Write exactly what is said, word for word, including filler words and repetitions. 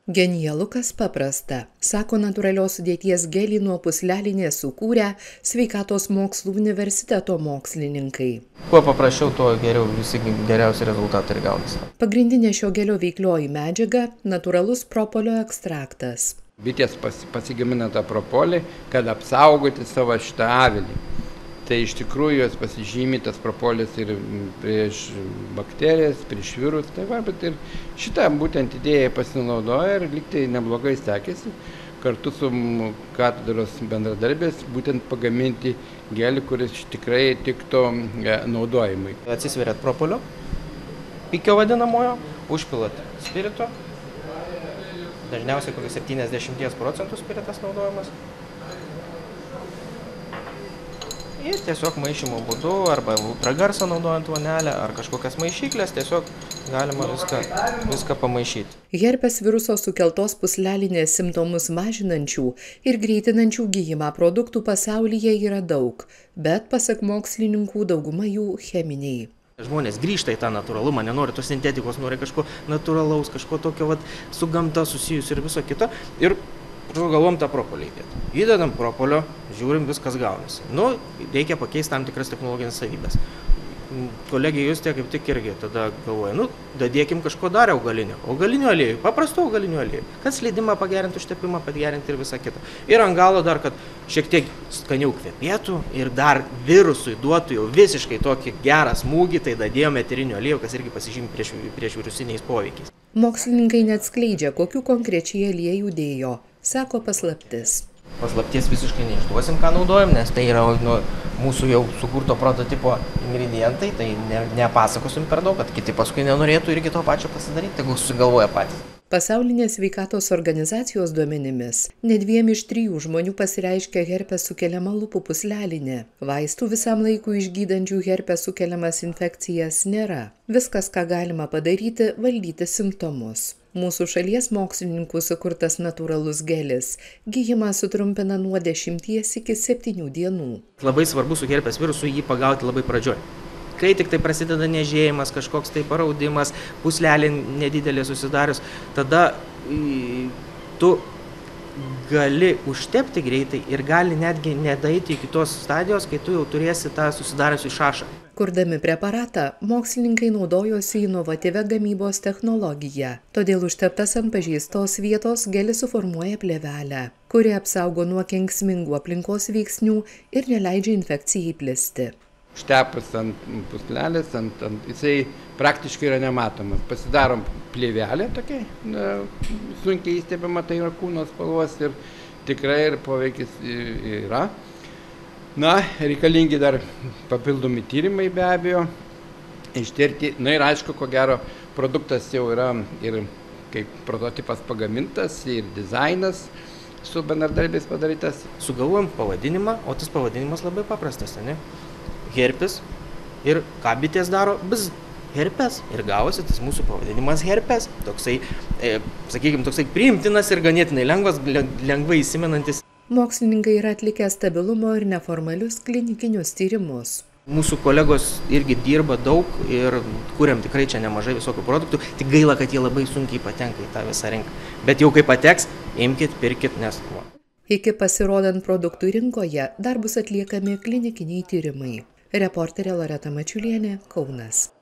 Genialu, kas paprasta, sako natūralios sudėties gelį nuo puslelinės sukūrę Sveikatos mokslų universiteto mokslininkai. Kuo paprasčiau, tuo geriau, visi geriausi rezultatai ir gaunasi. Pagrindinė šio gelio veiklioji medžiaga – natūralus propolio ekstraktas. Bitės pas, pasigamina tą propolį, kad apsaugoti savo šitą avilį. Tai iš tikrųjų jos pasižymi tas propolis ir prieš bakterijas, prieš virus. Tai va, bet ir šitą būtent idėją pasinaudoja ir lygtai neblogai sekėsi kartu su katedros bendradarbės būtent pagaminti gelį, kuris tikrai tiktų naudojimui. Atsisveriat propolio, pikio vadinamojo, užpilat spirito, dažniausiai kokius septyniasdešimt procentų spiritas naudojamas. Ir tiesiog maišymo būdu arba ultragarsą naudojant vonelę ar kažkokias maišyklės, tiesiog galima viską, viską pamaišyti. Herpes viruso sukeltos puslelinės simptomus mažinančių ir greitinančių gijimą produktų pasaulyje yra daug, bet pasak mokslininkų dauguma jų cheminiai. Žmonės grįžta į tą natūralumą, nenori tos sintetikos, nori kažko natūralaus, kažko tokio vat, su gamta susijus ir viso kito. Ir galvom tą propolį įdėti. Įdedam propolio, žiūrim, viskas gaunasi. Nu, reikia pakeisti tam tikras technologinės savybės. Kolegė Justė kaip tik irgi tada galvoja, nu, dadėkim kažko dar augalinio. Augalinio aliejų, paprastų augalinio aliejų. Kad slėdimą pagerintų, užtepimą pagerinti ir visą kitą. Ir ant galo dar, kad šiek tiek skaniau kvepėtų ir dar virusui duotų jau visiškai tokį gerą smūgį, tai dadėjome eterinio aliejų, kas irgi pasižymi prieš, prieš virusiniais poveikiais. Mokslininkai neatskleidžia, kokių konkrečiai aliejų dėjo. Sako paslaptis. Paslapties visiškai neišduosim, ką naudojam, nes tai yra nu, mūsų jau sukurto prototipo ingredientai, tai ne, nepasakosim per daug, kad kiti paskui nenorėtų irgi to pačio pasidaryti, tegul susigalvoja patys. Pasaulinės sveikatos organizacijos duomenimis, net dviem iš trijų žmonių pasireiškia herpes sukeliama lūpų puslelinė. Vaistų visam laikui išgydančių herpes sukeliamas infekcijas nėra. Viskas, ką galima padaryti, valdyti simptomus. Mūsų šalies mokslininkų sukurtas natūralus gelis gijimą sutrumpina nuo dešimties iki septynių dienų. Labai svarbu su herpes virusu jį pagauti labai pradžioj. Kai tik tai prasideda nežėjimas, kažkoks tai paraudimas, puslelė nedidelė susidarius, tada tu gali užtepti greitai ir gali netgi nedaeiti iki tos stadijos, kai tu jau turėsi tą susidariusių šašą. Kurdami preparatą, mokslininkai naudojosi inovatyvia gamybos technologija. Todėl užteptas ant pažeistos vietos gelis suformuoja plėvelę, kuri apsaugo nuo kenksmingų aplinkos veiksnių ir neleidžia infekcijai plisti. Užtepus ant puslelės, ant, ant, jisai praktiškai yra nematomas. Pasidarom plėvelę tokia, sunkiai įstebima, tai yra kūno spalvos ir tikrai ir poveikis yra. Na, reikalingi dar papildomi tyrimai be abejo, ištirti. Na ir aišku, ko gero, produktas jau yra ir kaip prototipas pagamintas, ir dizainas su bendradarbiais padarytas. Sugalvojom pavadinimą, o tas pavadinimas labai paprastas, ne? Herpes ir ką bitės daro? Bzz, herpes. Ir gavosi tas mūsų pavadinimas herpes. Toksai, e, sakykime, toksai priimtinas ir ganėtinai lengvas, lengvai įsimenantis. Mokslininkai yra atlikę stabilumo ir neformalius klinikinius tyrimus. Mūsų kolegos irgi dirba daug ir kuriam tikrai čia nemažai visokių produktų, tik gaila, kad jie labai sunkiai patenka į tą visą rinką. Bet jau kai pateks, imkit, pirkit, nes... Iki pasirodant produktų rinkoje dar bus atliekami klinikiniai tyrimai. Reporterė Loreta Mačiulienė, Kaunas.